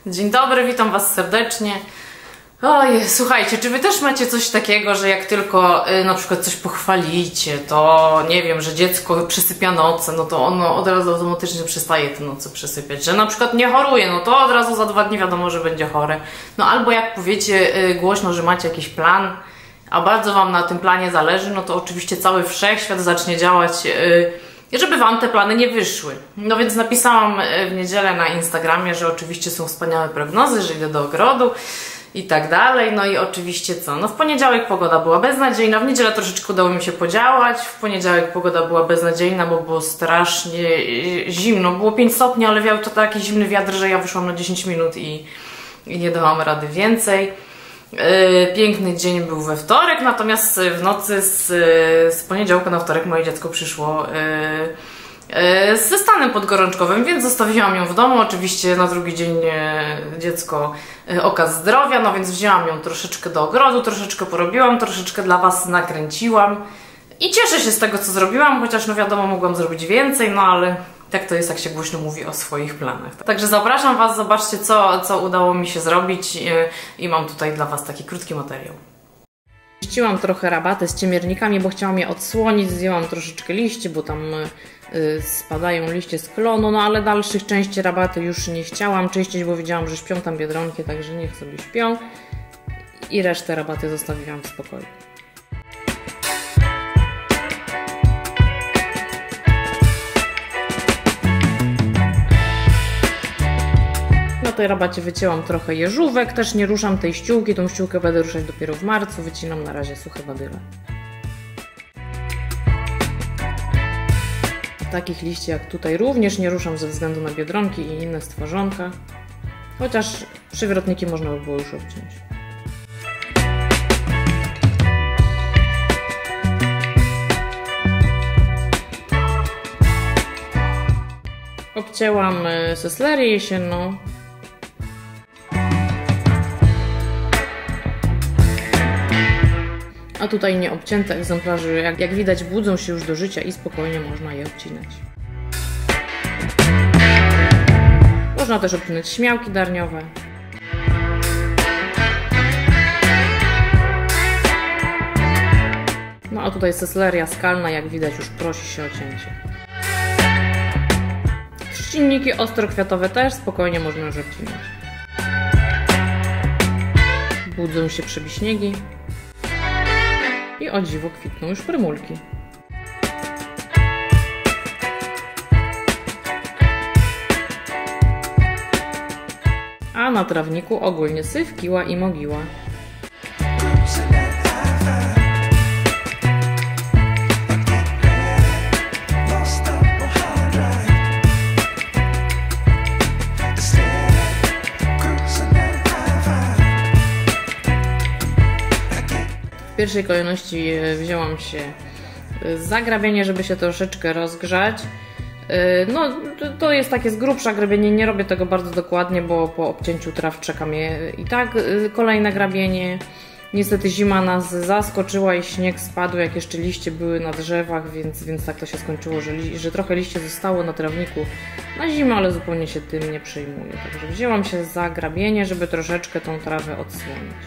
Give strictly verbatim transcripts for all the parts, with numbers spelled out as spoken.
Dzień dobry, witam Was serdecznie. Ojej, słuchajcie, czy Wy też macie coś takiego, że jak tylko y, na przykład coś pochwalicie, to nie wiem, że dziecko przysypia noce, no to ono od razu automatycznie przestaje te noce przysypiać, że na przykład nie choruje, no to od razu za dwa dni wiadomo, że będzie chore. No albo jak powiecie y, głośno, że macie jakiś plan, a bardzo Wam na tym planie zależy, no to oczywiście cały wszechświat zacznie działać, y, żeby Wam te plany nie wyszły. No więc napisałam w niedzielę na Instagramie, że oczywiście są wspaniałe prognozy, że idę do ogrodu i tak dalej. No i oczywiście co? No w poniedziałek pogoda była beznadziejna, w niedzielę troszeczkę udało mi się podziałać, w poniedziałek pogoda była beznadziejna, bo było strasznie zimno, było pięć stopni, ale wiał to taki zimny wiatr, że ja wyszłam na dziesięć minut i, i nie dałam rady więcej. Yy, piękny dzień był we wtorek, natomiast w nocy z, z poniedziałku na wtorek moje dziecko przyszło yy, yy, ze stanem podgorączkowym, więc zostawiłam ją w domu. Oczywiście na drugi dzień yy, dziecko yy, okaz zdrowia, no więc wzięłam ją troszeczkę do ogrodu, troszeczkę porobiłam, troszeczkę dla Was nakręciłam i cieszę się z tego, co zrobiłam, chociaż no wiadomo, mogłam zrobić więcej, no ale tak to jest, jak się głośno mówi o swoich planach. Także zapraszam Was, zobaczcie, co, co udało mi się zrobić i, i mam tutaj dla Was taki krótki materiał. Ściłam trochę rabaty z ciemiernikami, bo chciałam je odsłonić, zdjęłam troszeczkę liści, bo tam y, spadają liście z klonu, no ale dalszych części rabaty już nie chciałam czyścić, bo widziałam, że śpią tam biedronki, także niech sobie śpią i resztę rabaty zostawiłam w spokoju. Na tej rabacie wycięłam trochę jeżówek, też nie ruszam tej ściółki, tą ściółkę będę ruszać dopiero w marcu, wycinam na razie suche badyle. Takich liści jak tutaj również nie ruszam ze względu na biedronki i inne stworzonka, chociaż przywrotniki można by było już obciąć. Obcięłam seslerię jesienną. A tutaj nieobcięte egzemplarze, jak, jak widać, budzą się już do życia i spokojnie można je obcinać. Można też obcinać śmiałki darniowe. No a tutaj sesleria skalna, jak widać, już prosi się o cięcie. Trzcinniki ostrokwiatowe też spokojnie można już obcinać. Budzą się przebiśniegi. I o dziwo kwitną już prymulki. A na trawniku ogólnie syf, kiła i mogiła. W pierwszej kolejności wzięłam się za grabienie, żeby się troszeczkę rozgrzać. No, to jest takie z grubsza grabienie, nie robię tego bardzo dokładnie, bo po obcięciu traw czeka mnie i tak kolejne grabienie. Niestety zima nas zaskoczyła i śnieg spadł, jak jeszcze liście były na drzewach, więc, więc tak to się skończyło, że, li, że trochę liście zostało na trawniku na zimę, ale zupełnie się tym nie przejmuję. Także wzięłam się za grabienie, żeby troszeczkę tą trawę odsłonić.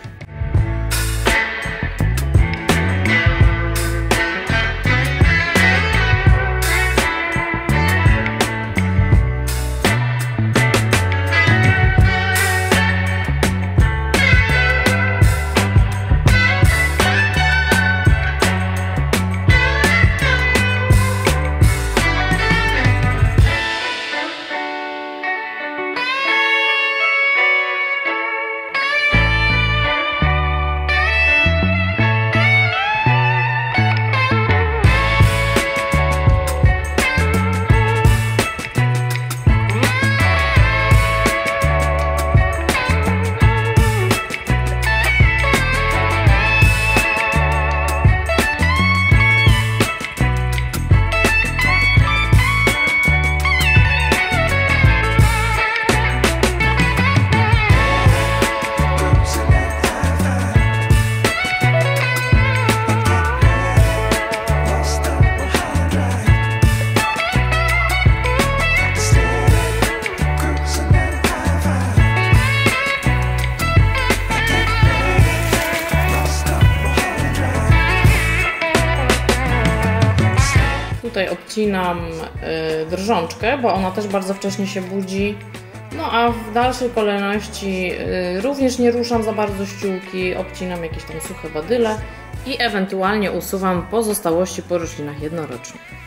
obcinam drżączkę, bo ona też bardzo wcześnie się budzi. No a w dalszej kolejności również nie ruszam za bardzo ściółki, obcinam jakieś tam suche badyle i ewentualnie usuwam pozostałości po roślinach jednorocznych.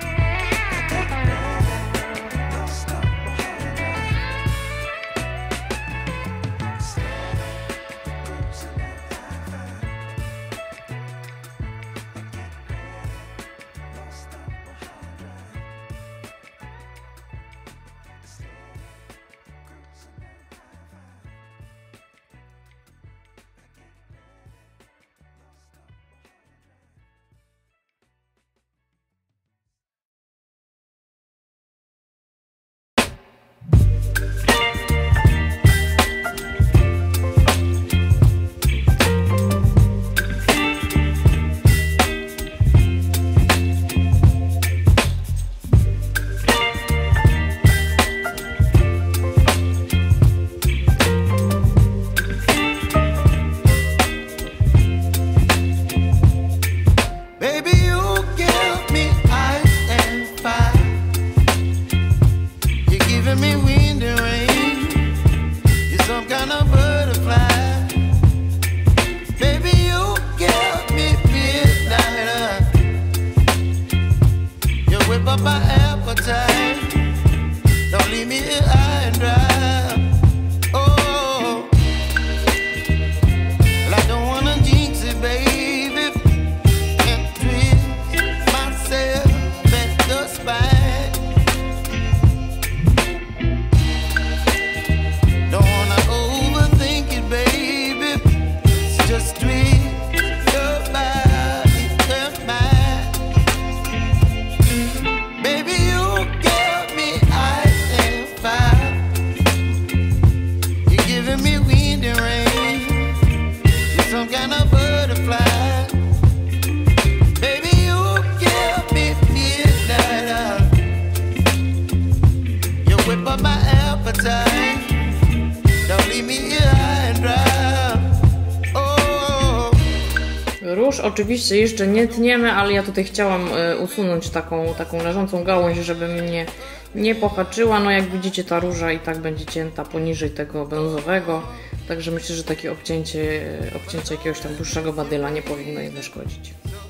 Róż oczywiście jeszcze nie tniemy, ale ja tutaj chciałam usunąć taką, taką leżącą gałąź, żeby mnie nie pohaczyła. No jak widzicie, ta róża i tak będzie cięta poniżej tego brązowego, także myślę, że takie obcięcie, obcięcie jakiegoś tam dłuższego badyla nie powinno jej zaszkodzić.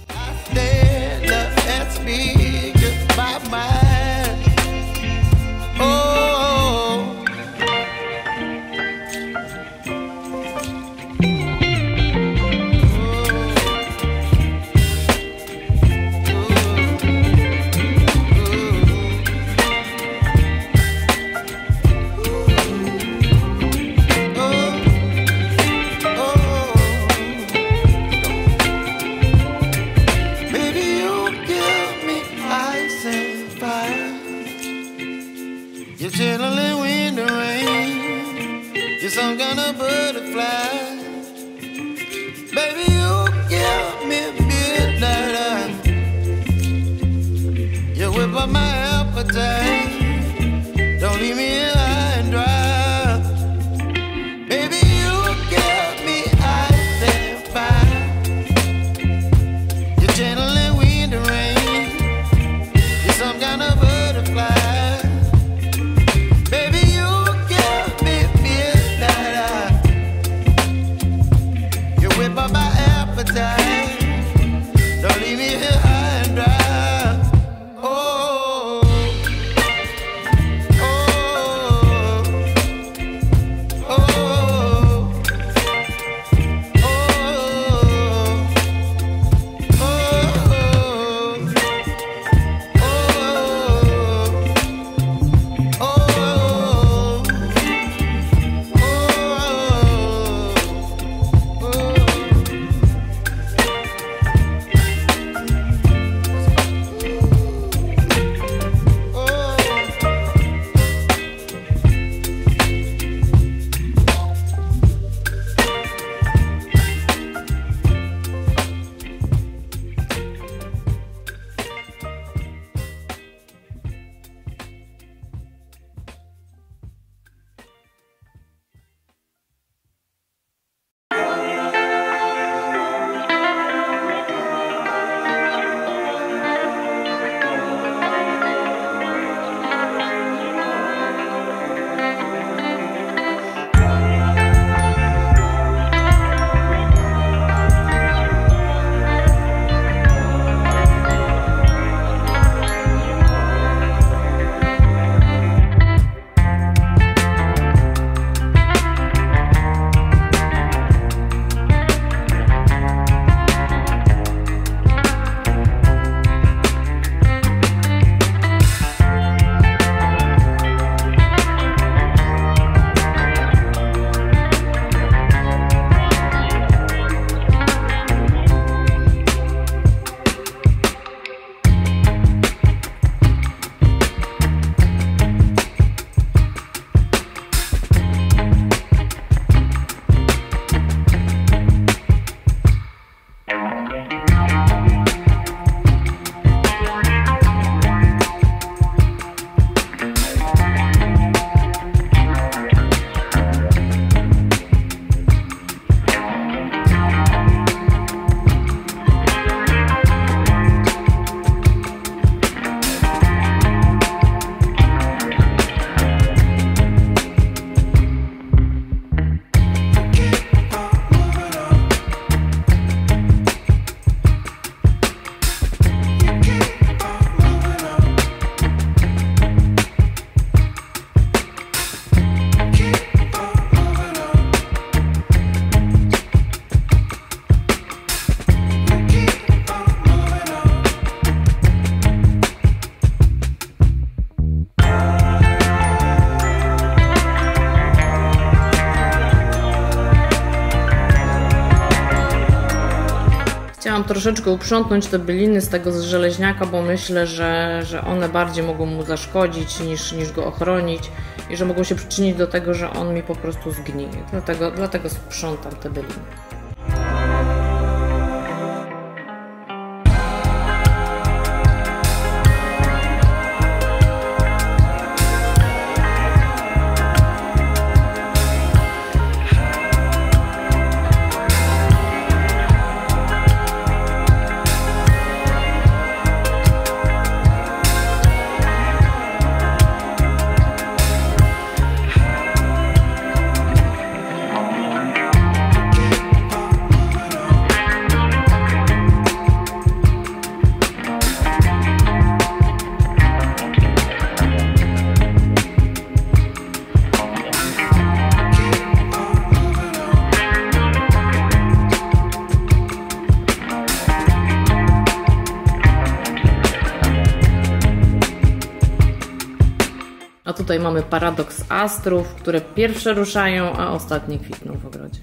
Some kind of butterfly, baby, you give me midnight. You whip up my appetite. Don't leave me here high and dry. Baby, you give me ice and fire. You're channeling wind and rain. You're some kind of butterfly. Don't leave me here high and dry. Oh. chciałam troszeczkę uprzątnąć te byliny z tego żeleźniaka, bo myślę, że, że one bardziej mogą mu zaszkodzić niż, niż go ochronić i że mogą się przyczynić do tego, że on mi po prostu zgnije. Dlatego, dlatego sprzątam te byliny. A tutaj mamy paradoks astrów, które pierwsze ruszają, a ostatnie kwitną w ogrodzie.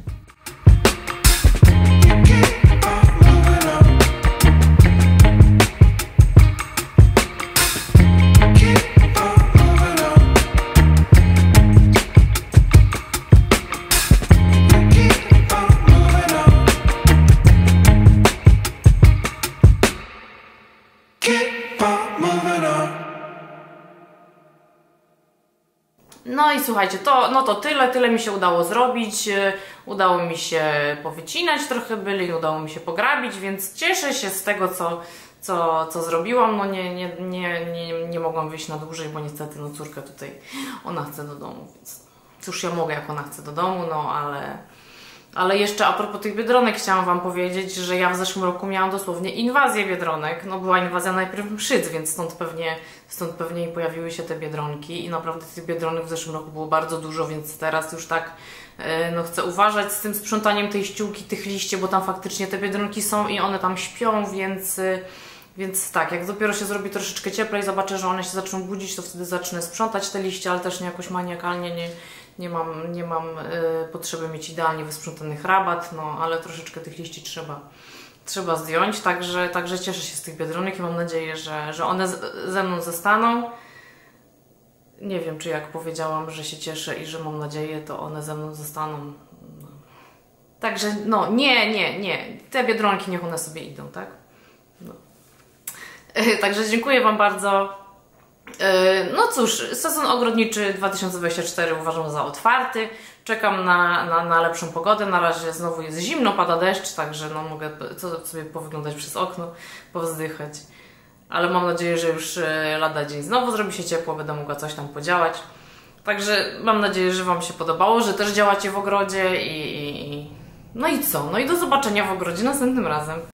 No i słuchajcie, to, no to tyle, tyle mi się udało zrobić. Udało mi się powycinać trochę bylin, udało mi się pograbić, więc cieszę się z tego, co, co, co zrobiłam. No nie, nie, nie, nie, nie mogłam wyjść na dłużej, bo niestety no córka tutaj, ona chce do domu, więc cóż ja mogę, jak ona chce do domu, no ale... Ale jeszcze a propos tych biedronek chciałam Wam powiedzieć, że ja w zeszłym roku miałam dosłownie inwazję biedronek. No była inwazja najpierw mszyc, więc stąd pewnie, stąd pewnie i pojawiły się te biedronki. I naprawdę tych biedronek w zeszłym roku było bardzo dużo, więc teraz już tak no, chcę uważać z tym sprzątaniem tej ściółki, tych liści, bo tam faktycznie te biedronki są i one tam śpią, więc... Więc tak, jak dopiero się zrobi troszeczkę cieplej, zobaczę, że one się zaczną budzić, to wtedy zacznę sprzątać te liście, ale też nie jakoś maniakalnie, nie, nie mam, nie mam y, potrzeby mieć idealnie wysprzątanych rabat, no ale troszeczkę tych liści trzeba, trzeba zdjąć, także, także cieszę się z tych biedronek i mam nadzieję, że, że one z, ze mną zostaną. Nie wiem, czy jak powiedziałam, że się cieszę i że mam nadzieję, to one ze mną zostaną. No. Także no, nie, nie, nie, te biedronki niech one sobie idą, tak? No. Także dziękuję Wam bardzo. No cóż, sezon ogrodniczy dwa tysiące dwudziesty czwarty uważam za otwarty. Czekam na, na, na lepszą pogodę. Na razie znowu jest zimno, pada deszcz, także no mogę sobie powyglądać przez okno, powzdychać. Ale mam nadzieję, że już lada dzień znowu zrobi się ciepło, będę mogła coś tam podziałać. Także mam nadzieję, że Wam się podobało, że też działacie w ogrodzie i, i, i... No i co? No i do zobaczenia w ogrodzie następnym razem.